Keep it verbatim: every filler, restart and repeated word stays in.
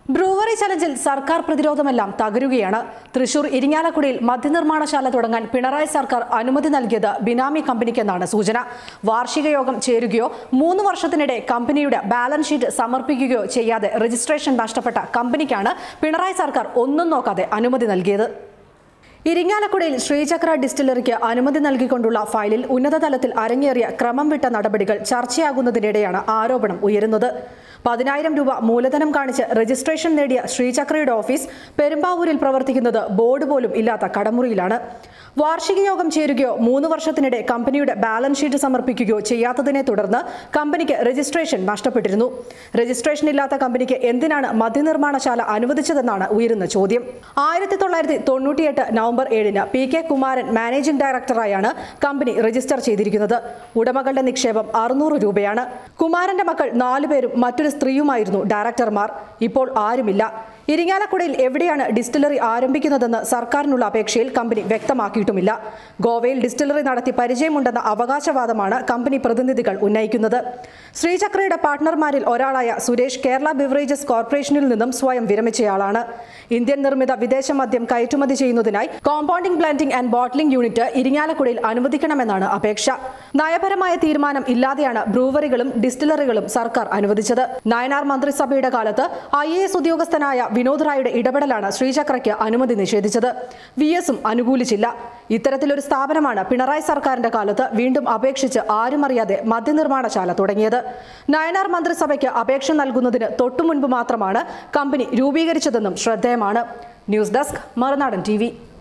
Brewery ചലഞ്ചിൽ സർക്കാർ പ്രതിരോധമെല്ലാം തകരുകയാണ്. തൃശൂർ ഇരിങ്ങാലക്കുടയിൽ മദ്യനിർമ്മാണശാല തുടങ്ങാൻ പിണറായി സർക്കാർ അനുമതി നൽകിയത് ബിനാമി കമ്പനിക്കെന്നാണ് സൂചന. വാർഷിക യോഗം ചേരുകയോ മൂന്ന് വർഷത്തിനിടെ കമ്പനിയുടെ ബാലൻസ് ഷീറ്റ് സമർപ്പിക്കുകയോ ചെയ്യാതെ രജിസ്ട്രേഷൻ നഷ്ടപ്പെട്ട കമ്പനിക്കാണ് പിണറായി സർക്കാർ ഒന്നും നോക്കാതെ അനുമതി നൽകിയത്. ഇരിങ്ങാലക്കുടയിൽ ശ്രീചക്ര ഡിസ്റ്റിലറിക്ക് അനുമതി നൽകിക്കൊണ്ടുള്ള ഫയലിൽ ഉന്നതതലത്തിൽ അരങ്ങേറിയ ക്രമം വിട്ട നടപടികൾ ചർച്ചയാകുന്നതിനിടെയാണ് ആരോപണം ഉയരുന്നത്. പതിനായിരം രൂപ മൂലധനം കാണിച്ച് രജിസ്ട്രേഷൻ നേടിയ ശ്രീചക്രയുടെ ഓഫീസ് പെരുമ്പാവൂരിൽ പ്രവർത്തിക്കുന്നത് ബോർഡ് പോലും ഇല്ലാത്ത കടമുറിയിലാണ്. വാർഷിക യോഗം ചേരുകയോ മൂന്ന് വർഷത്തിനിടെ കമ്പനിയുടെ ബാലൻസ് ഷീറ്റ് സമർപ്പിക്കുകയോ ചെയ്യാത്തതിനെ തുടർന്ന് കമ്പനിക്ക് രജിസ്ട്രേഷൻ നഷ്ടപ്പെട്ടിരുന്നു. രജിസ്ട്രേഷൻ ഇല്ലാത്ത കമ്പനിക്ക് എന്തിനാണ് മദ്യനിർമ്മാണശാല അനുവദിച്ചതെന്നാണ് ഉയരുന്ന ചോദ്യം. ആയിരത്തി തൊള്ളായിരത്തി തൊണ്ണൂറ്റിയെട്ട് നവംബർ ഏഴിന് പി കെ കുമാരൻ മാനേജിംഗ് ഡയറക്ടറായാണ് കമ്പനി രജിസ്റ്റർ ചെയ്തിരിക്കുന്നത്. ഉടമകളുടെ നിക്ഷേപം അറുന്നൂറ് രൂപയാണ്. കുമാരന്റെ മക്കൾ നാലുപേരും മറ്റൊരു സ്ത്രീയുമായിരുന്നു ഡയറക്ടർമാർ. ഇപ്പോൾ ആരുമില്ല. ഇരിങ്ങാലക്കുടയിൽ എവിടെയാണ് ഡിസ്റ്റിലറി ആരംഭിക്കുന്നതെന്ന് സർക്കാരിനുള്ള അപേക്ഷയിൽ കമ്പനി വ്യക്തമാക്കിയിട്ടുമില്ല. ഗോവയിൽ ഡിസ്റ്റിലറി നടത്തി പരിചയമുണ്ടെന്ന അവകാശവാദമാണ് കമ്പനി പ്രതിനിധികൾ ഉന്നയിക്കുന്നത്. ശ്രീചക്രയുടെ പാർട്ട്ണർമാരിൽ ഒരാളായ സുരേഷ് കേരള ബിവറേജസ് കോർപ്പറേഷനിൽ നിന്നും സ്വയം വിരമിച്ചയാളാണ്. ഇന്ത്യൻ നിർമ്മിത വിദേശ മദ്യം കയറ്റുമതി ചെയ്യുന്നതിനായി compounding blending and bottling unit ഇരിങ്ങാലക്കുടയിൽ അനുവദിക്കണമെന്നാണ് അപേക്ഷ. നയപരമായ തീരുമാനം ഇല്ലാതെയാണ് ബ്രൂവറികളും ഡിസ്റ്റിലറികളും സർക്കാർ അനുവദിച്ചത്. നയനാർ മന്ത്രിസഭയുടെ കാലത്ത് ഐ എ എസ് ഉദ്യോഗസ്ഥനായ വിനോദ് റായുടെ ഇടപെടലാണ് ശ്രീചക്രയ്ക്ക് അനുമതി നിഷേധിച്ചത്. വി എസും അനുകൂലിച്ചില്ല. ഇത്തരത്തിലൊരു സ്ഥാപനമാണ് പിണറായി സർക്കാരിന്റെ കാലത്ത് വീണ്ടും അപേക്ഷിച്ച് ആരുമറിയാതെ മദ്യനിർമ്മാണശാല തുടങ്ങിയത്. നയനാർ മന്ത്രിസഭയ്ക്ക് അപേക്ഷ നൽകുന്നതിന് തൊട്ടുമുൻപ് മാത്രമാണ് കമ്പനി രൂപീകരിച്ചതെന്നും ശ്രദ്ധേയമാണ്. News desk, Marunadan T.